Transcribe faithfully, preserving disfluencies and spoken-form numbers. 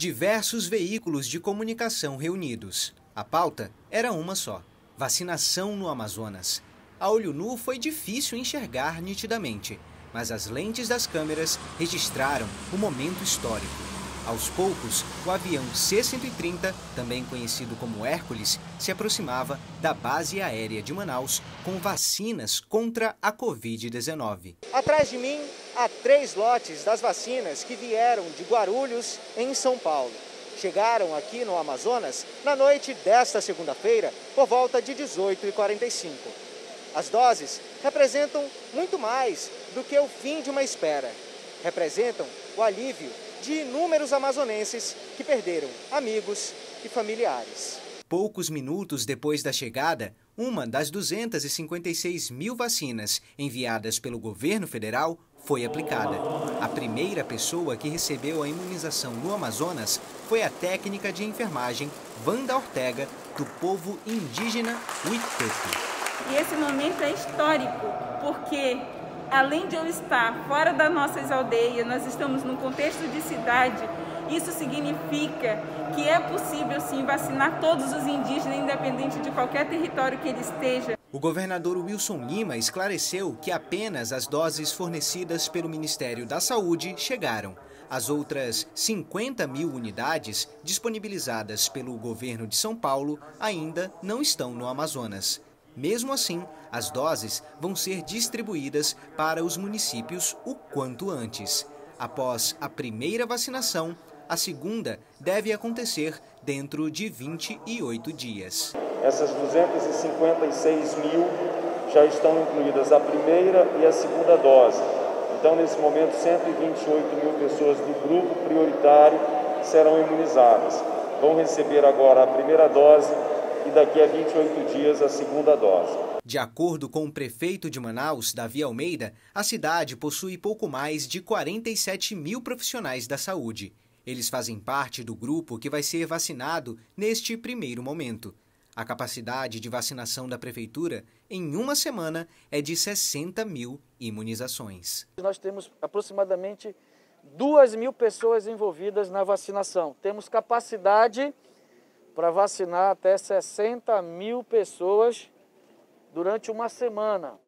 Diversos veículos de comunicação reunidos. A pauta era uma só: vacinação no Amazonas. A olho nu foi difícil enxergar nitidamente, mas as lentes das câmeras registraram o momento histórico. Aos poucos, o avião C cento e trinta, também conhecido como Hércules, se aproximava da base aérea de Manaus com vacinas contra a covid dezenove. Atrás de mim, há três lotes das vacinas que vieram de Guarulhos, em São Paulo. Chegaram aqui no Amazonas na noite desta segunda-feira, por volta de dezoito e quarenta e cinco. As doses representam muito mais do que o fim de uma espera. Representam o alívio de inúmeros amazonenses que perderam amigos e familiares. Poucos minutos depois da chegada, uma das duzentas e cinquenta e seis mil vacinas enviadas pelo governo federal foi aplicada. A primeira pessoa que recebeu a imunização no Amazonas foi a técnica de enfermagem Wanda Ortega, do povo indígena Huitepe. E esse momento é histórico, porque além de eu estar fora das nossas aldeias, nós estamos num contexto de cidade. Isso significa que é possível sim vacinar todos os indígenas, independente de qualquer território que ele esteja. O governador Wilson Lima esclareceu que apenas as doses fornecidas pelo Ministério da Saúde chegaram. As outras cinquenta mil unidades disponibilizadas pelo governo de São Paulo ainda não estão no Amazonas. Mesmo assim, as doses vão ser distribuídas para os municípios o quanto antes. Após a primeira vacinação, a segunda deve acontecer dentro de vinte e oito dias. Essas duzentas e cinquenta e seis mil já estão incluídas a primeira e a segunda dose. Então, nesse momento, cento e vinte e oito mil pessoas do grupo prioritário serão imunizadas. Vão receber agora a primeira dose e daqui a vinte e oito dias a segunda dose. De acordo com o prefeito de Manaus, Davi Almeida, a cidade possui pouco mais de quarenta e sete mil profissionais da saúde. Eles fazem parte do grupo que vai ser vacinado neste primeiro momento. A capacidade de vacinação da prefeitura em uma semana é de sessenta mil imunizações. Nós temos aproximadamente duas mil pessoas envolvidas na vacinação. Temos capacidade para vacinar até sessenta mil pessoas durante uma semana.